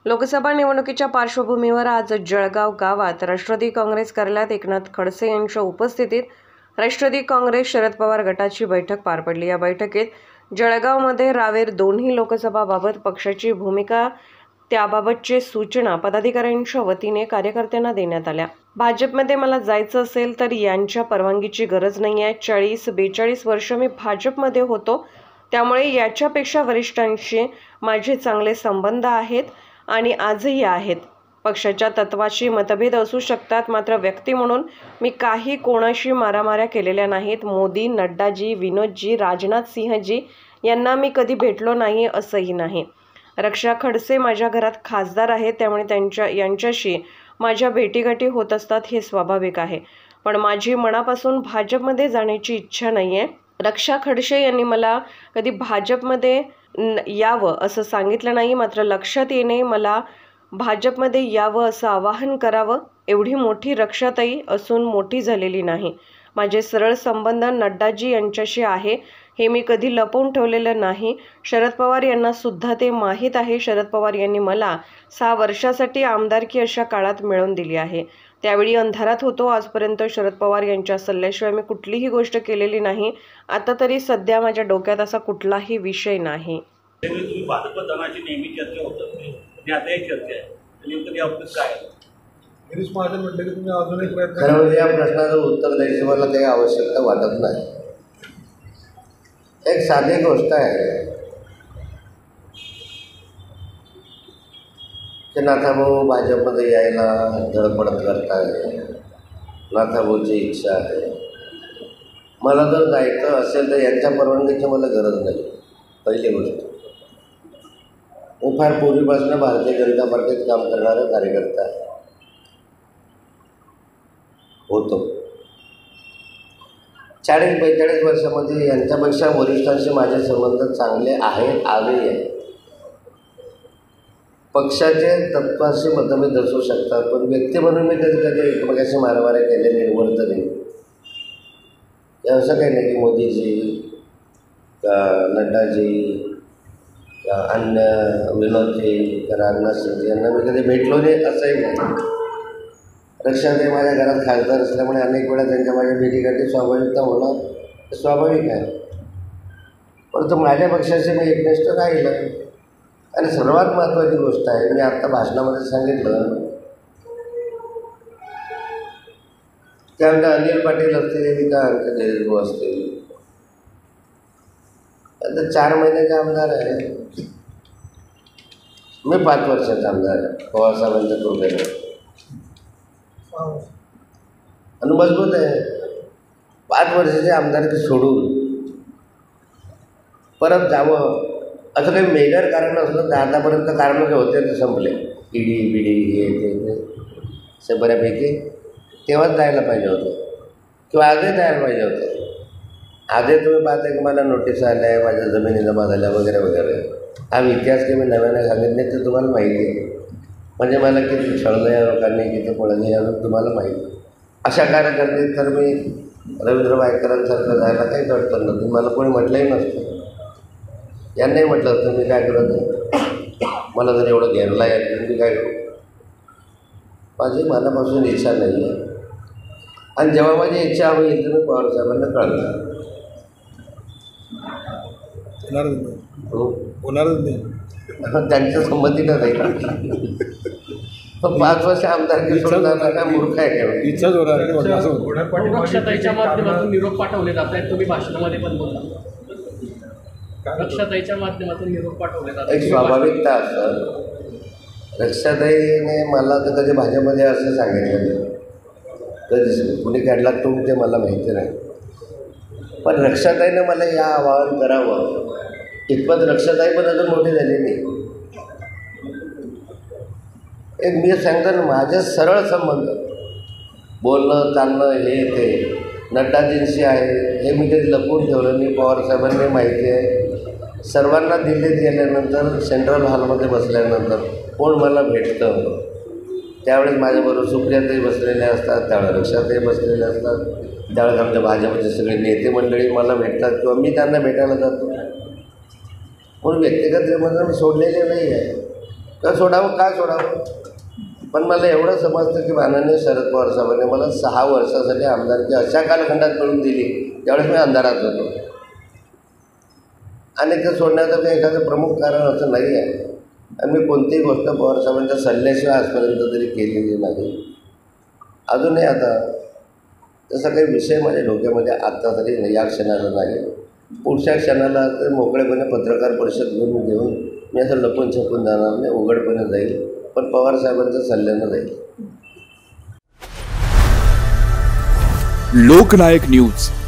लोकसभा निवडणुकीच्या पार्श्वभूमीवर आज जळगाव गावात राष्ट्रवादी काँग्रेस कार्यालयात एकनाथ खडसे यांच्या उपस्थितीत राष्ट्रवादी काँग्रेस शरद पवार गटाची बैठक पार पडली। या बैठकीत जळगावमध्ये रावेर दोन्ही लोकसभाबाबत पक्षाची भूमिका त्याबाबतची सूचना पदाधिकाऱ्यांच्या वतीने कार्यकर्त्यांना देण्यात आल्या। भाजपमध्ये मला जायचं असेल तर यांच्या परवानगीची गरज नाही आहे। 40-42 वर्ष मी भाजपमध्ये होतो, त्यामुळे याच्यापेक्षा वरिष्ठांशी माझे चांगले संबंध आहेत आणि आजही आहेत। पक्षाच्या तत्वाशी मतभेद असू शकतात, मात्र व्यक्ती म्हणून मी काही कोणाशी मारामाऱ्या केलेल्या नाहीत। मोदी, नड्डाजी, विनोदजी, राजनाथ सिंहजी यांना मी कधी भेटलो नाही असंही नाही। रक्षा खडसे माझ्या घरात खासदार आहेत, त्यामुळे यांच्याशी माझ्या भेटीगाठी होत असतात, हे स्वाभाविक आहे। पण माझी मनापासून भाजपमध्ये जाण्याची इच्छा नाही आहे। रक्षा खडसे यांनी मला कधी भाजपमध्ये यावं असं सांगितलं नाही, मात्र लक्षात येणे मला भाजपमध्ये यावं असं आवाहन करावं। एवढी मोठी रक्षाताई असून मोठी झालेली नाही। माझे सरळ संबंध नड्डाजी यांच्याशी आहे, हे मी कधी लपवून ठेवलेलं नाही। शरद पवार यांना सुद्धा ते माहीत आहे। शरद पवार यांनी मला 6 वर्षासाठी आमदारकी अशा काळात मिळवून दिली आहे। त्यावेळी अंधारात होतो। आजपर्यंत शरद पवार यांच्या सल्ल्याशिवाय मी कुठलीही गोष्ट केलेली नाही। आता तरी सध्या माझ्या डोक्यात असा कुठलाही विषय नाही। तुम्ही भाजप जाण्याची नेहमी चर्चा होतात आणि आता एक चर्चा आहे, नेमकं याबाबत काय आहे? गिरीश महाजन म्हटलं की तुम्ही अजून एक प्रयत्न खरं म्हणजे या प्रश्नाचं उत्तर द्यायची मला काही आवश्यकता वाटत नाही। एक साधी गोष्ट आहे की नाथाभाऊ भाजपमध्ये यायला धडपड करताय, नाथाभाऊची इच्छा आहे। मला जर जायचं असेल तर यांच्या परवानगीची मला गरज नाही। पहिली गोष्ट, मी फार पूर्वीपासून भारतीय जनता पार्टीत काम करणारा कार्यकर्ता होतो। 40-45 वर्षामध्ये यांच्यापेक्षा वरिष्ठांशी माझे संबंध चांगले आहेत, आजही आहेत। पक्षाचे तत्वाशी मतभेद असू शकतात, पण व्यक्ती म्हणून मी कधी एकमेकाशी मारामाऱ्या केलेली निवडत नाही। असं काही नाही की मोदीजी का नड्डाजी का अन्य विनोदजी का राजनाथ सिंह यांना मी कधी भेटलो नाही असंही नाही। रक्षाताई माझ्या घरात खासदार असल्यामुळे अनेक वेळा त्यांच्या माझ्या भेटीगाठी स्वाभाविकता होणं स्वाभाविक आहे। परंतु माझ्या पक्षाशी मी एकनिष्ठ राहिलं। आणि सर्वात महत्त्वाची गोष्ट आहे, मी आत्ता भाषणामध्ये सांगितलं की आमच्या अनिल पाटील असतील का आमचे गिरीश असतील, आता 4 महिन्याचे आमदार आहे। मी 5 वर्षाचा आमदार आहे पवारसाहेबांच्या कृपेने आणि मजबूत आहे। 5 वर्षाचे आमदारकी सोडून परत जावं असं काही मेजर कारण असलं तर आतापर्यंत कारणं जे होते ते संपले। ईडी बिडी हे ते बऱ्यापैकी तेव्हाच जायला पाहिजे होतं किंवा आजही जायला पाहिजे होतं। आजही तुम्ही पाहता की मला नोटीस आल्या आहे, माझ्या जमिनी जमा झाल्या वगैरे वगैरे। हा इतिहास काही मी नव्याने सांगितले ते तुम्हाला माहिती आहे। म्हणजे मला किती छळलं या लोकांनी, किती पळलं यावर तुम्हाला माहिती आहे। अशा कार्यकर्ते तर मी रवींद्र वायकरांसारखं जायला काहीच अडचण नव्हती, मला कोणी म्हटलंही नसतं। यांनाही म्हटलं असतं मी काय करत नाही, मला जर एवढं घेरला आहे मी काय करू। माझी मनापासून इच्छा नाही आहे आणि जेव्हा माझी इच्छा होईल तर मी पवारसाहेबांना कळलं होणारच नाही, त्यांच्या संमतीनं नाही। पण 5 वर्ष आमदारकी सोडणार काय मूर्ख आहे का? इच्छाच होणार। रक्षाताईच्या माध्यमातून निरोप पाठवले जात आहेत, तुम्ही भाषणामध्ये पण बोलला रक्षाताईच्या माध्यमातून निरोप पाठवले जातात। एक स्वाभाविकता असतं। रक्षाताईने मला तर कधी भाजपमध्ये असं सांगितलं नाही, कधीच कुणी काढला ते मला माहिती नाही। पण रक्षाताईने मला या आवाहन करावं इतपत रक्षाताई पण अजून मोठी झाली नाही। एक मी सांगतो ना, माझे सरळ संबंध बोलणं चालणं हे ते नड्डाजींशी आहे, हे मी कधी लपवून ठेवलं नाही। पवारसाहेबांनी माहिती आहे। सर्वांना दिल्लीत गेल्यानंतर सेंट्रल हॉलमध्ये बसल्यानंतर कोण मला भेटतं, त्यावेळेस माझ्याबरोबर सुप्रियाताई बसलेल्या असतात, त्यावेळेस रक्षाताई बसलेल्या असतात, त्यावेळेस आमच्या भाजपचे सगळे नेते मंडळी मला भेटतात किंवा मी त्यांना भेटायला जातो। म्हणून व्यक्तिगत संबंध मी सोडलेले नाही आहे। तर सोडावं, काय सोडावं? पण मला एवढं समजतं की माननीय शरद पवार साहेबांनी मला 6 वर्षासाठी आमदारकी अशा कालखंडात मिळवून दिली त्यावेळेस मी अंधारात होतो. आणि ते सोडण्याचं काही एखादं प्रमुख कारण असं नाही आहे. आणि मी कोणतीही गोष्ट पवार साहेबांच्या सल्ल्याशिवाय आजपर्यंत तरी केलेली नाही. अजूनही आता तसा काही विषय माझ्या डोक्यामध्ये आत्ता तरी या क्षणाला नाही. पुढच्या क्षणाला तर मोकळेपणे पत्रकार परिषद घेऊन मी असं लपून छपून जाणार नाही, उघडपणे जाईल, पण पवार साहेबांच्या सल्ल्यानं जाईल. लोकनायक न्यूज